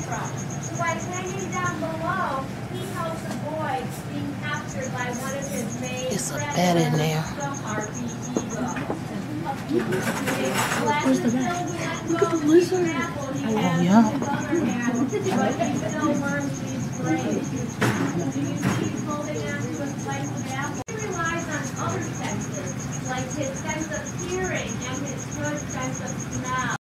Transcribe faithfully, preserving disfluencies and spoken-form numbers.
Like hanging down below, he helps avoid being captured by one of his main It's a bed in there. Where's the bed? Look at the lizard. Oh, yeah. But he still worms these graves. Do you see